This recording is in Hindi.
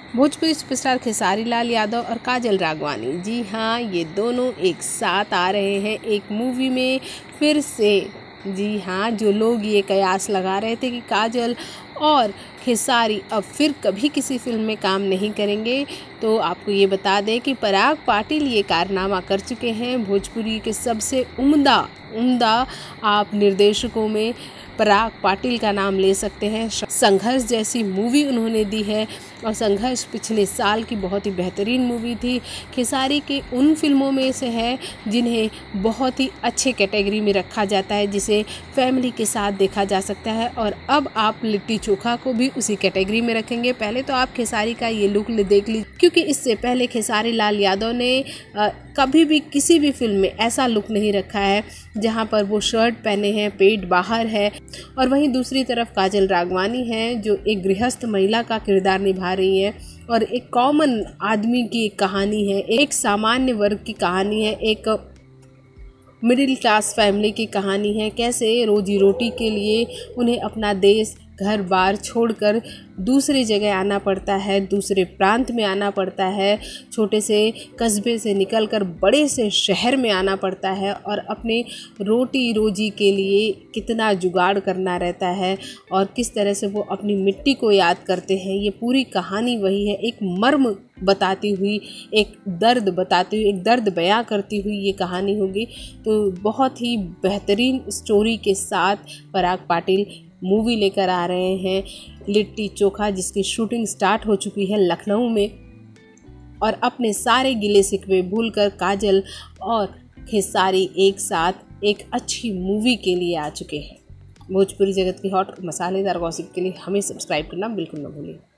भोजपुरी सुपरस्टार खेसारी लाल यादव और काजल राघवानी, जी हाँ, ये दोनों एक साथ आ रहे हैं एक मूवी में फिर से। जी हाँ, जो लोग ये कयास लगा रहे थे कि काजल और खेसारी अब फिर कभी किसी फिल्म में काम नहीं करेंगे, तो आपको ये बता दें कि पराग पाटिल ये कारनामा कर चुके हैं। भोजपुरी के सबसे उम्दा आप निर्देशकों में पराग पाटिल का नाम ले सकते हैं। संघर्ष जैसी मूवी उन्होंने दी है और संघर्ष पिछले साल की बहुत ही बेहतरीन मूवी थी। खेसारी के उन फिल्मों में से है जिन्हें बहुत ही अच्छे कैटेगरी में रखा जाता है, जिसे फैमिली के साथ देखा जा सकता है, और अब आप लिट्टी चोखा को भी उसी कैटेगरी में रखेंगे। पहले तो आप खेसारी का ये लुक देख लीजिए, क्योंकि इससे पहले खेसारी लाल यादव ने कभी भी किसी भी फिल्म में ऐसा लुक नहीं रखा है जहां पर वो शर्ट पहने हैं, पेट बाहर है। और वहीं दूसरी तरफ काजल राघवानी हैं जो एक गृहस्थ महिला का किरदार निभा रही हैं और एक कॉमन आदमी की एक कहानी है, एक सामान्य वर्ग की कहानी है, एक मिडिल क्लास फैमिली की कहानी है। कैसे रोजी रोटी के लिए उन्हें अपना देश, घर बार छोड़कर दूसरी जगह आना पड़ता है, दूसरे प्रांत में आना पड़ता है, छोटे से कस्बे से निकलकर बड़े से शहर में आना पड़ता है और अपने रोटी रोजी के लिए कितना जुगाड़ करना रहता है और किस तरह से वो अपनी मिट्टी को याद करते हैं। ये पूरी कहानी वही है, एक मर्म बताती हुई, एक दर्द बताती हुई, एक दर्द बयां करती हुई ये कहानी होगी। तो बहुत ही बेहतरीन स्टोरी के साथ पराग पाटिल मूवी लेकर आ रहे हैं लिट्टी चोखा, जिसकी शूटिंग स्टार्ट हो चुकी है लखनऊ में। और अपने सारे गिले शिकवे भूलकर काजल और खेसारी एक साथ एक अच्छी मूवी के लिए आ चुके हैं। भोजपुरी जगत की हॉट मसालेदार गॉसिप के लिए हमें सब्सक्राइब करना बिल्कुल ना भूलिए।